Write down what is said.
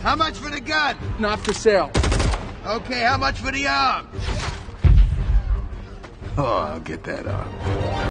How much for the gun? Not for sale. Okay, how much for the arm? Oh, I'll get that arm.